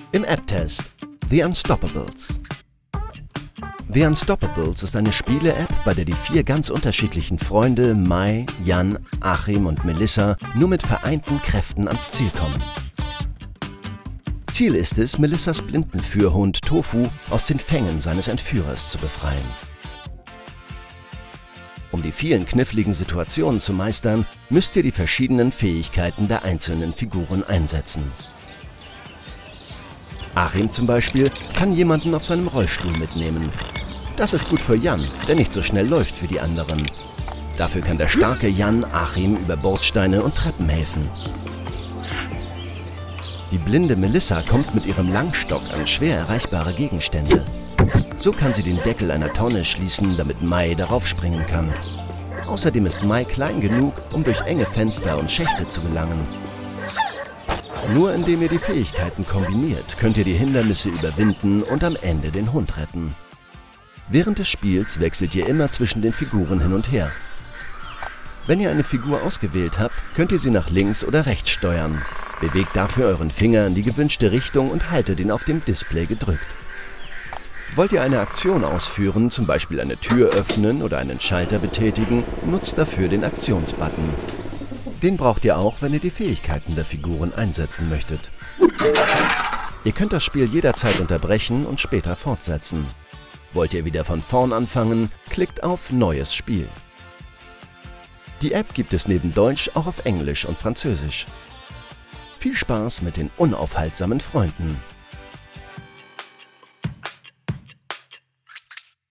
Im App-Test The Unstoppables. The Unstoppables ist eine Spiele-App, bei der die 4 ganz unterschiedlichen Freunde Mai, Jan, Achim und Melissa nur mit vereinten Kräften ans Ziel kommen. Ziel ist es, Melissas Blindenführhund Tofu aus den Fängen seines Entführers zu befreien. Um die vielen kniffligen Situationen zu meistern, müsst ihr die verschiedenen Fähigkeiten der einzelnen Figuren einsetzen. Achim zum Beispiel kann jemanden auf seinem Rollstuhl mitnehmen. Das ist gut für Jan, der nicht so schnell läuft wie die anderen. Dafür kann der starke Jan Achim über Bordsteine und Treppen helfen. Die blinde Melissa kommt mit ihrem Langstock an schwer erreichbare Gegenstände. So kann sie den Deckel einer Tonne schließen, damit Mai darauf springen kann. Außerdem ist Mai klein genug, um durch enge Fenster und Schächte zu gelangen. Nur indem ihr die Fähigkeiten kombiniert, könnt ihr die Hindernisse überwinden und am Ende den Hund retten. Während des Spiels wechselt ihr immer zwischen den Figuren hin und her. Wenn ihr eine Figur ausgewählt habt, könnt ihr sie nach links oder rechts steuern. Bewegt dafür euren Finger in die gewünschte Richtung und haltet ihn auf dem Display gedrückt. Wollt ihr eine Aktion ausführen, zum Beispiel eine Tür öffnen oder einen Schalter betätigen, nutzt dafür den Aktionsbutton. Den braucht ihr auch, wenn ihr die Fähigkeiten der Figuren einsetzen möchtet. Ihr könnt das Spiel jederzeit unterbrechen und später fortsetzen. Wollt ihr wieder von vorn anfangen, klickt auf Neues Spiel. Die App gibt es neben Deutsch auch auf Englisch und Französisch. Viel Spaß mit den unaufhaltsamen Freunden!